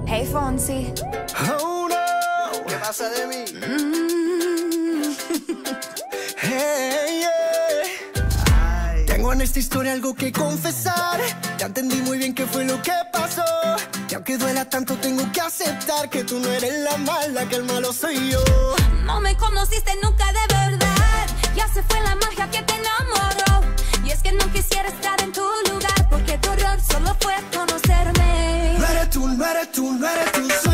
Hey, Fonsi. Oh no, ¿qué pasa de mí? Hey, yeah. Ay. Tengo en esta historia algo que confesar. Ya entendí muy bien qué fue lo que pasó. Y aunque duela tanto tengo que aceptar que tú no eres la mala, que el malo soy yo. No me conociste nunca de verdad. Ya se fue la magia que te enamoró. Y es que no quisiera estar en tu lugar, porque tu error solo fue conocerme. No eres tú, no eres tú, no eres tú, soy